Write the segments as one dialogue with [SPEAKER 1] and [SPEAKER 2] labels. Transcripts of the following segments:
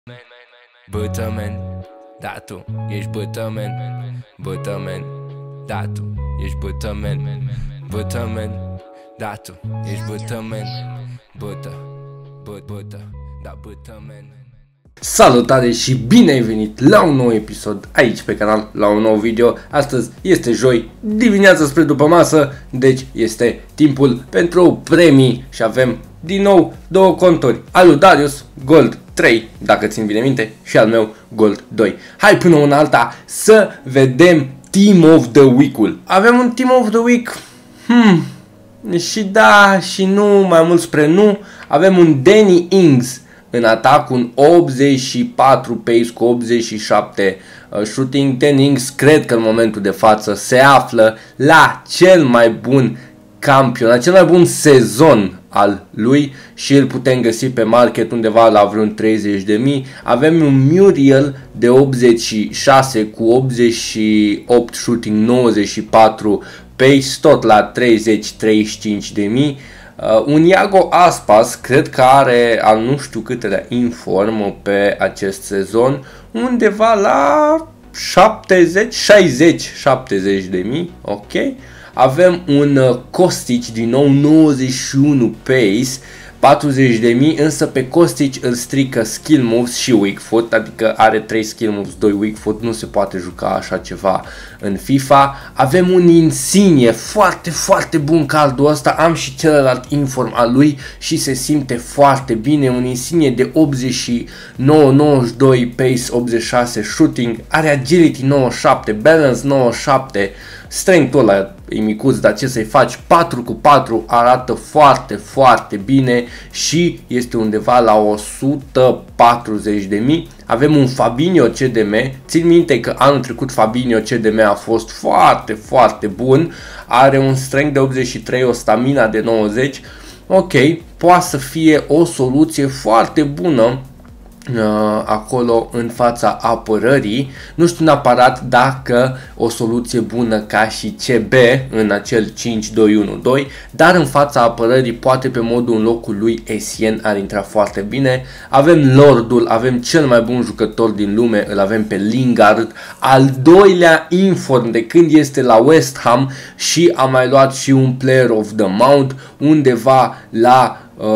[SPEAKER 1] Bătămen, da tu ești bătămen. Bătămen, da tu ești bătămen. Bătămen, da tu ești bătămen. Da bătămen.
[SPEAKER 2] Salutare și bine ai venit la un nou episod aici pe canal, la un nou video. Astăzi este joi, dimineața spre după masă, deci este timpul pentru premii și avem din nou două conturi. Al lui Darius, Gold 3, dacă țin bine minte, și al meu, Gold 2. Hai până una alta să vedem Team of the Week-ul. Avem un Team of the Week, și da și nu, mai mult spre nu. Avem un Danny Ings în atac, un 84 pace cu 87 shooting. Danny Ings cred că în momentul de față se află la cel mai bun campionat, cel mai bun sezon al lui și îl putem găsi pe market undeva la vreun 30.000. Avem un Muriel de 86 cu 88 shooting, 94 pace, tot la 30-35.000. Un Iago Aspas, cred că are al nu știu câtelea inform pe acest sezon, undeva la 70 de mii, ok. Avem un Kostic din nou 91 pace, 40.000, însă pe Kostic îl strică skill moves și weak foot, adică are 3 skill moves, 2 weak foot, nu se poate juca așa ceva în FIFA. Avem un Insigne foarte bun cardul ăsta, am și celălalt inform al lui și se simte foarte bine. Un Insigne de 89, 92 pace, 86 shooting, are agility 97, balance 97, strength-ul ăla e micuț, dar ce să-i faci, 4 cu 4, arată foarte bine și este undeva la 140.000. Avem un Fabinho CDM, țin minte că anul trecut Fabinho CDM a fost foarte bun, are un strength de 83, o stamina de 90, ok, poate să fie o soluție foarte bună acolo în fața apărării. Nu știu neapărat dacă o soluție bună ca și CB în acel 5-2-1-2, dar în fața apărării poate pe modul în locul lui Essien ar intra foarte bine. Avem Lordul, avem cel mai bun jucător din lume, îl avem pe Lingard, al doilea inform de când este la West Ham și a mai luat și un Player of the Month undeva la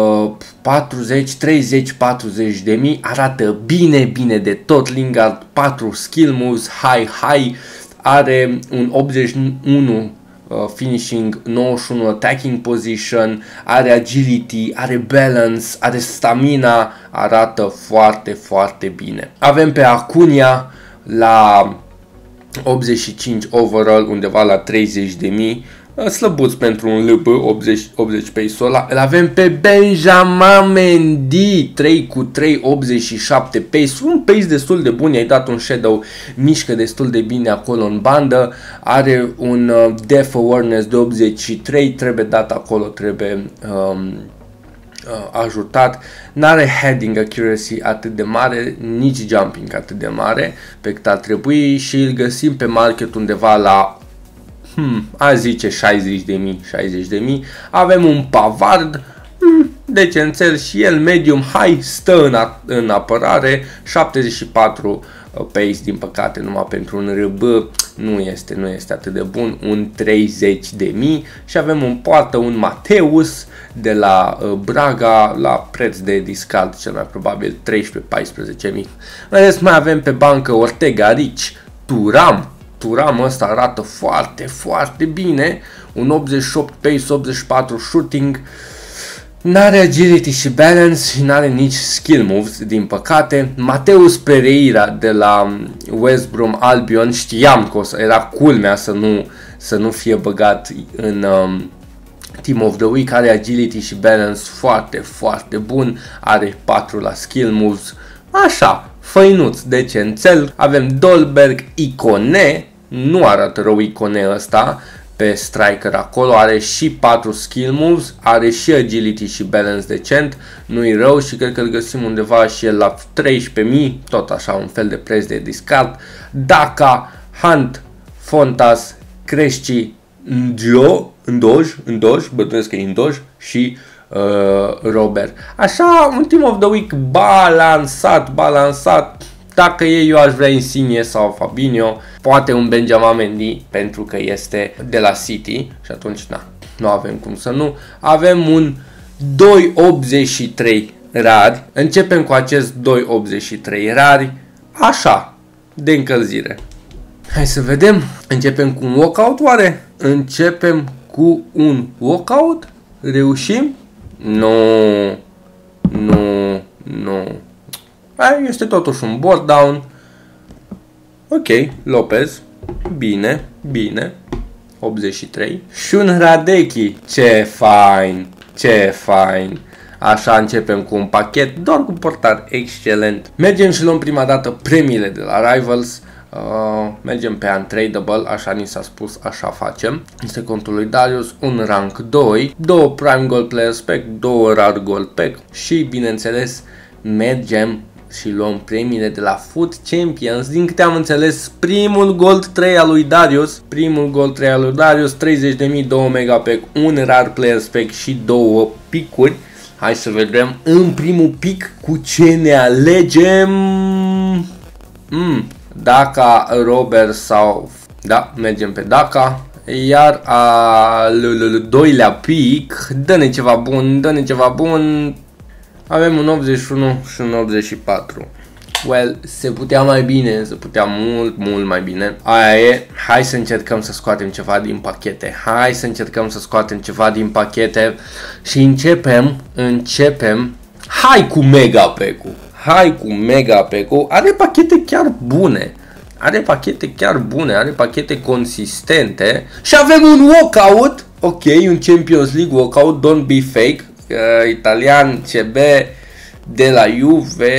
[SPEAKER 2] 30-40 de mii. Arată bine de tot. Lingard, 4 skill moves, high, are un 81 finishing, 91 attacking position, are agility, are balance, are stamina, arată foarte bine. Avem pe Acuna la 85 overall, undeva la 30 de mii. Slăbuț pentru un LB, 80 pace ăla. Îl avem pe Benjamin Mendy, 3 cu 3, 87 pace, un pace destul de bun, i-ai dat un shadow, mișcă destul de bine acolo în bandă, are un depth awareness de 83, trebuie dat acolo, trebuie ajutat, n-are heading accuracy atât de mare, nici jumping atât de mare pe cât ar trebui și îl găsim pe market undeva la a zice 60.000. Avem un Pavard, decențel și el, medium high, stă în apărare, 74 pace, din păcate numai pentru un RB nu este atât de bun, un 30.000. Și avem un poartă, un Mateus de la Braga, la preț de discard cel mai probabil 13-14.000. Mai avem pe bancă Ortega, Rich, Turam ăsta arată foarte bine, un 88 pace, 84 shooting, n-are agility și balance și n-are nici skill moves, din păcate. Mateus Pereira de la West Brom Albion, știam că era culmea să nu fie băgat în Team of the Week, are agility și balance foarte bun, are 4 la skill moves, așa, făinuț, decențel. Avem Dolberg, Icone, nu arată rău Icone ăsta pe striker acolo, are și 4 skill moves, are și agility și balance decent, nu-i rău și cred că îl găsim undeva și el la 13.000, tot așa un fel de preț de discard. Daka, Hunt, Fontas, Cresci, Ndoj, bănuiesc că e Ndoj și Robert. Așa, un Team of the Week balansat. Dacă eu aș vrea Insigne sau Fabinho, poate un Benjamin Mendy, pentru că este de la City și atunci nu avem cum să nu. Avem un 2.83 rari. Începem cu acest 2.83 rari, așa, de încălzire. Hai să vedem. Începem cu un walkout oare? Începem cu un walkout? Reușim? Nu. Este totuși un board down. Ok, Lopez. Bine. 83. Și un Hradecky. Ce fain. Așa începem cu un pachet, doar cu portar excelent. Mergem și luăm prima dată premiile de la Rivals. Mergem pe Untradable, așa ni s-a spus, așa facem. Este contul lui Darius, un rank 2, 2 Prime Gold Players Pack, 2 Rare Gold Pack și, bineînțeles, mergem și luăm premiile de la Foot Champions. Din câte am înțeles, primul Gold 3 al lui Darius, 30.000, 2 Mega Pack, un Rare Players Pack și 2 picuri. Hai să vedem în primul pic cu ce ne alegem. Daka, Robert sau... Da, mergem pe Daka. Iar al doilea pic, dă-ne ceva bun. Avem un 81 și un 84. Well, se putea mai bine, se putea mult mai bine. Aia e, hai să încercăm să scoatem ceva din pachete. Și începem. Hai cu Mega Pack-ul. Are pachete chiar bune. Are pachete consistente. Și avem un walkout. Ok, un Champions League walkout, don't be fake. Italian CB de la Juve,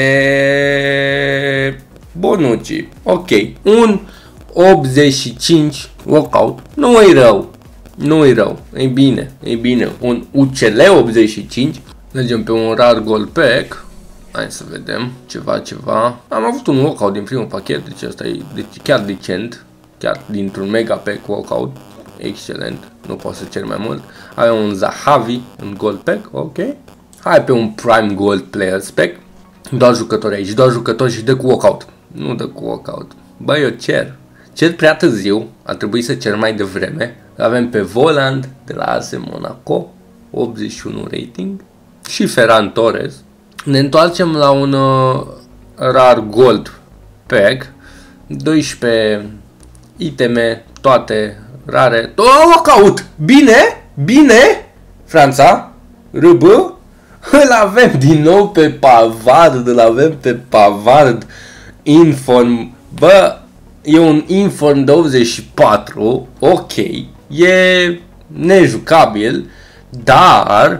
[SPEAKER 2] Bonucci. Ok, un 85 walkout. Nu e rău. E bine. Un UCL 85. Mergem pe un Rare Gold Pack. Hai să vedem ceva. Am avut un walkout din primul pachet, deci asta e chiar decent. Chiar dintr-un Mega Pack walkout. Excelent, nu pot să cer mai mult. Avem un Zahavi, un Gold Pack, ok. Hai pe un Prime Gold Players Pack. Doar jucători aici, și dă cu walkout. Nu dă cu walkout. Bă, eu cer prea târziu, ar trebui să cer mai devreme. Avem pe Voland de la AS Monaco, 81 rating. Și Ferran Torres. Ne întoarcem la un Rare Gold Pack, 12 iteme, toate rare. Walkout! Bine! Franța, RB. Îl avem din nou pe Pavard. Inform. Bă, e un Inform de 84. Ok. E nejucabil. Dar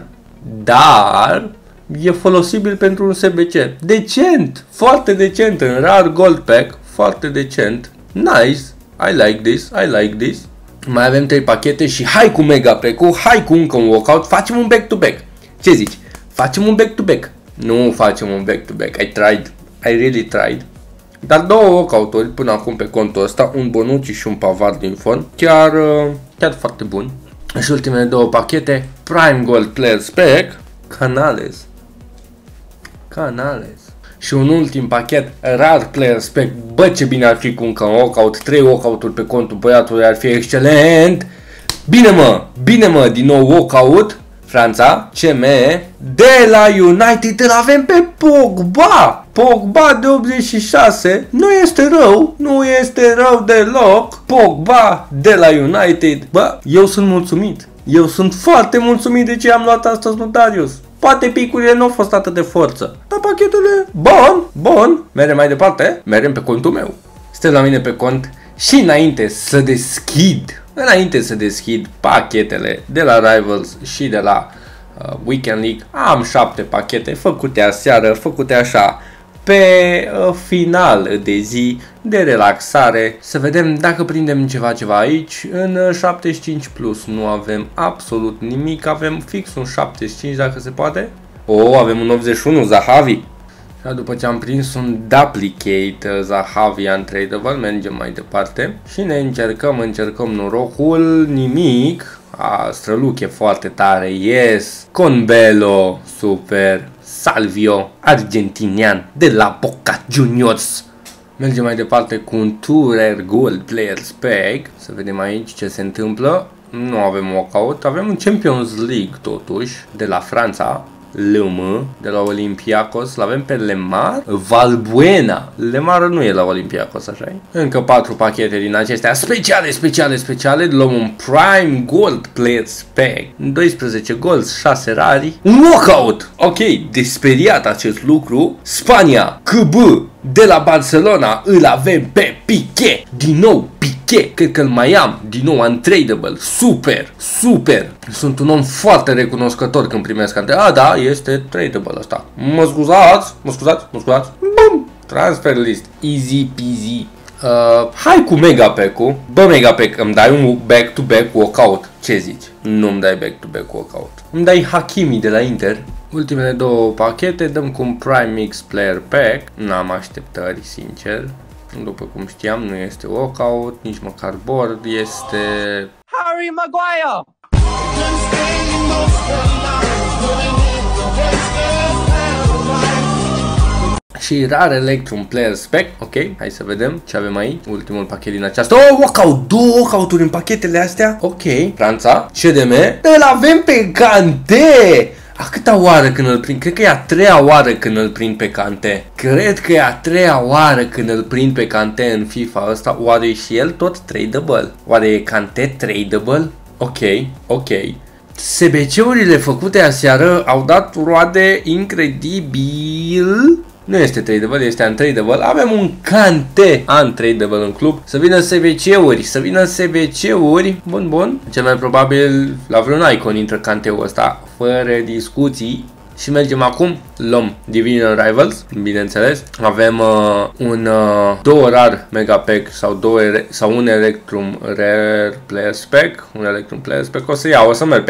[SPEAKER 2] e folosibil pentru un SBC. Decent. Foarte decent. În Rare Gold Pack. Foarte decent. Nice. I like this. Mai avem 3 pachete și hai cu Mega Pack-ul, hai cu încă un walkout, facem un back-to-back. Ce zici? Facem un back-to-back? Nu facem un back-to-back, I really tried. Dar 2 walkout-uri până acum pe contul ăsta, un Bonucci și un Pavard din form, chiar foarte bun. Și ultimele 2 pachete, Prime Gold Players Pack, Canales. Și un ultim pachet, Rare Players Pack. Bă, ce bine ar fi cu încă un walkout, 3 walkout-uri pe contul băiatului, ar fi excelent. Bine mă, din nou walkout. Franța, CM, de la United îl avem pe Pogba de 86, nu este rău deloc. Pogba de la United. Bă, eu sunt foarte mulțumit de ce am luat astăzi lui Darius. Poate picurile nu au fost atât de forță, dar pachetele, bun. Mergem mai departe, mergem pe contul meu. Stă la mine pe cont și înainte să deschid pachetele de la Rivals și de la Weekend League, am 7 pachete făcute aseară, făcute așa pe final de zi de relaxare. Să vedem dacă prindem ceva aici. În 75 plus nu avem absolut nimic, avem fix un 75 dacă se poate. Avem un 81 Zahavi. Și după ce am prins un duplicate Zahavi Untradable, mergem mai departe și ne încercăm norocul, nimic. străluche foarte tare, yes. Conbelo, super. Salvio, argentinian, de la Boca Juniors. Mergem mai departe cu un Tourer Gold Players Pack. Să vedem aici ce se întâmplă. Nu avem walkout, avem un Champions League totuși, de la Franța. LM, de la Olympiacos, l-avem pe Lemar, Valbuena. Lemar nu e la Olympiacos, așa e? Încă 4 pachete din acestea speciale. Luăm un Prime Gold Players Pack, 12 golds, 6 rari, un walkout. Ok, desperiat acest lucru. Spania, KB, de la Barcelona, îl avem pe Piqué. Din nou Piqué, cred că îl mai am. Din nou untradable, super. Sunt un om foarte recunoscător când primesc da, este tradable ăsta. Mă scuzați. Bum! Transfer list. Easy peasy. Hai cu Megapack-ul. Bă, Megapack, îmi dai un back-to-back walkout. Ce zici? Nu îmi dai back-to-back walkout. Îmi dai Hakimi de la Inter. Ultimele 2 pachete dăm cu un Prime Mix Player Pack. N-am așteptări, sincer. După cum știam, nu este walkout, nici măcar board, este
[SPEAKER 3] Harry Maguire!
[SPEAKER 2] și rar Electrum Player Spec. Ok, hai să vedem ce avem aici. Ultimul pachet din aceasta. Walkout! 2 walkout-uri în pachetele astea. Ok, Franța, CDM. Îl avem pe Kanté! A câta oară când îl prind? Cred că e a 3-a oară când îl prind pe Kanté. Cred că e a 3-a oară când îl prind pe Kanté în FIFA ăsta. Oare e și el tot tradable? Oare e Kanté tradable? Ok. SBC-urile făcute aseară au dat roade incredibil. Nu este tradable, este untradable. Avem un Kanté untradable în club. Să vină SBC-uri. Bun. Cel mai probabil la vreun icon intră Kanté-ul ăsta, fără discuții. Și mergem acum, luăm Division Rivals, bineînțeles. Avem un 2 rar Megapack sau un Electrum Rare Players Pack. Un Electrum Players Pack. O să merg pe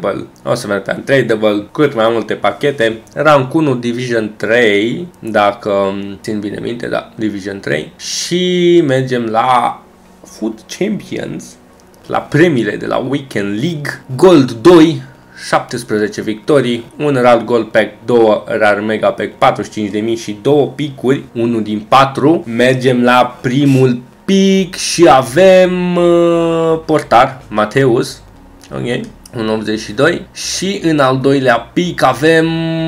[SPEAKER 2] untradable. Cât mai multe pachete. Rank 1 Division 3, dacă țin bine minte, da, Division 3. Și mergem la Foot Champions, la premiile de la Weekend League. Gold 2, 17 victorii, un rar Gold Pack, 2 rar Mega Pack, 45.000 și 2 picuri, 1 din 4. Mergem la primul pic și avem portar, Mateus, ok, 1.82. Și în al doilea pic avem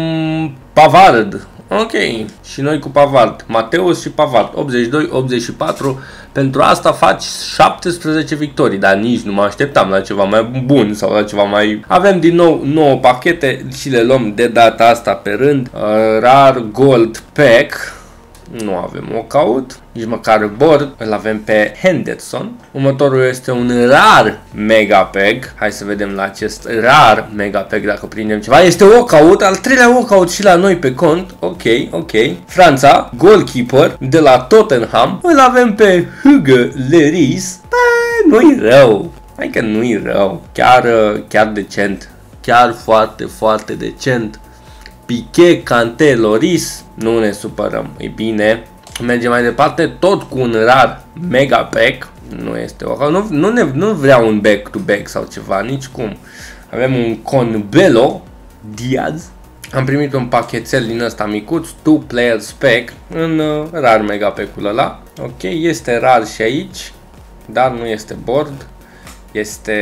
[SPEAKER 2] Pavard. Ok, și noi cu Pavard, Mateus și Pavard, 82-84, pentru asta faci 17 victorii, dar nici nu mă așteptam la ceva mai bun sau la ceva mai... Avem din nou 9 pachete și le luăm de data asta pe rând. Rar Gold Pack, nu avem walkout, nici măcar board, îl avem pe Henderson. Următorul este un rar Mega Pack. Hai să vedem la acest rar Mega Pack dacă prindem ceva. Este walkout, al 3-lea walkout și la noi pe cont. Ok. Franța, goalkeeper de la Tottenham. Îl avem pe Hugo Lloris. Nu-i rău. Hai că nu-i rău. Chiar decent. Chiar foarte decent. Piqué, Kanté, Lloris, nu ne supărăm, e bine. Mergem mai departe, tot cu un rar Mega Pack. Nu este nu vreau un back-to-back sau ceva, nici cum. Avem un Conbelo Diaz. Am primit un pachetel din ăsta micuț, 2 Players Pack, în rar Mega Pack-ul ăla. Ok, este rar și aici, dar nu este board, este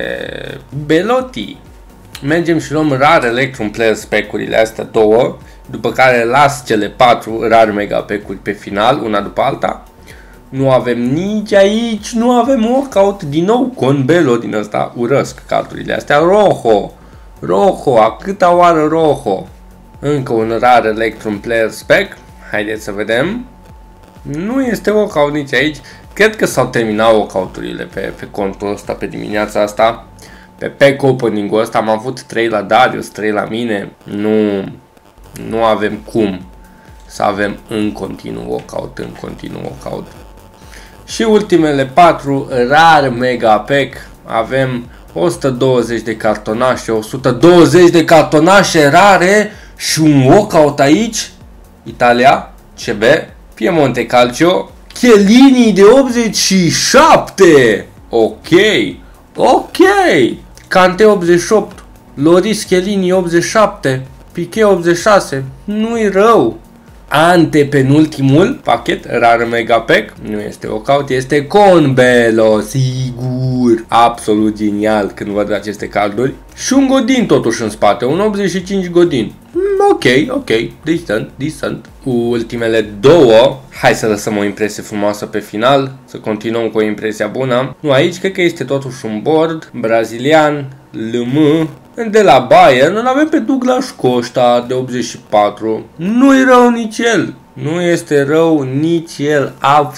[SPEAKER 2] Belotti. Mergem și luăm rar Electrum Players Pack-urile astea 2, după care las cele 4 rar Mega Pack-uri pe final, una după alta. Nu avem nici aici, nu avem walkout, din nou Conbelo din ăsta, urăsc carturile astea. Rojo, a câta oară Rojo? Încă un rar Electrum Players Pack, haideți să vedem. Nu este walkout nici aici, cred că s-au terminat walkout-urile pe contul ăsta pe dimineața asta. Pe pack opening-ul ăsta am avut 3 la Darius, 3 la mine, nu avem cum să avem în continuu walkout. Și ultimele 4 rar Mega Pack, avem 120 de cartonașe, 120 de cartonașe rare și un walkout aici. Italia, CB, Piemonte Calcio, Chiellini de 87. Ok. Kanté 88, Loris Chiellini 87, Piqué 86, nu-i rău. Antepenultimul pachet, rar mega pack, nu este Walkout, este Conbelo, sigur, absolut genial când văd aceste carduri. Și un Godin totuși în spate, un 85 Godin. Ok, decent. Ultimele două, hai să lăsăm o impresie frumoasă pe final, să continuăm cu o impresie bună. Nu, aici cred că este totuși un board brazilian, LM, de la Bayern, îl avem pe Douglas Costa de 84, nu-i rău nici el. Nu este rău nici el,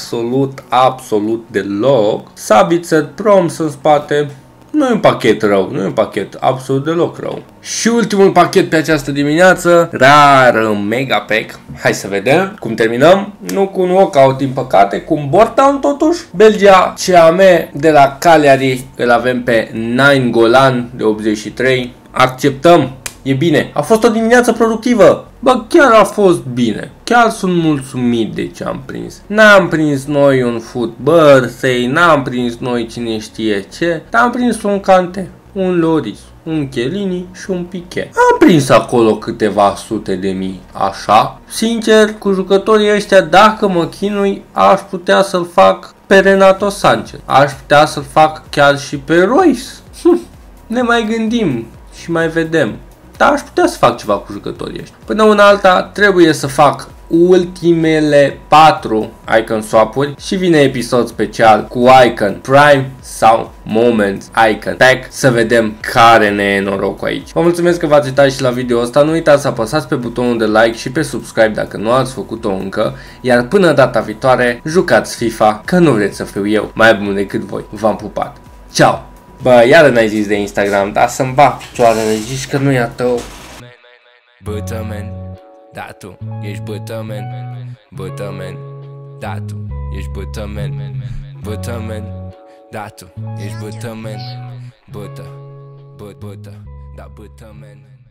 [SPEAKER 2] absolut deloc. Sabitzer Proms în spate. Nu e un pachet rău, nu e un pachet absolut deloc rău. Și ultimul pachet pe această dimineață, rar mega pack. Hai să vedem cum terminăm. Nu cu un walkout din păcate, cu un board down totuși. Belgia CAM de la Cagliari, îl avem pe Nainggolan de 83. Acceptăm. E bine. A fost o dimineață productivă. Bă, chiar a fost bine. Chiar sunt mulțumit de ce am prins. N-am prins noi un foot birthday, n-am prins noi cine știe ce, dar am prins un Kanté, un Loris, un Chiellini și un Piqué. Am prins acolo câteva sute de mii, așa. Sincer, cu jucătorii ăștia, dacă mă chinui, aș putea să-l fac pe Renato Sanchez. Aș putea să-l fac chiar și pe Royce. Ne mai gândim și mai vedem. Dar aș putea să fac ceva cu jucătorii ăștia. Până una alta trebuie să fac ultimele 4 icon swap-uri și vine episod special cu icon prime sau moment icon pack, să vedem care ne e norocul aici. Vă mulțumesc că v-ați uitat și la video ăsta, nu uitați să apăsați pe butonul de like și pe subscribe dacă nu ați făcut-o încă, iar până data viitoare jucați FIFA, că nu vreți să fiu eu mai bun decât voi. V-am pupat. Ciao! Bă, iară n-ai zis de Instagram, dar să-mi bag picioarele, zici că nu e a tău.
[SPEAKER 1] Bătămen, da tu ești bătămen. Bătămen, da tu ești bătămen. Bătămen, da tu ești bătămen. Bătă, da bătămen.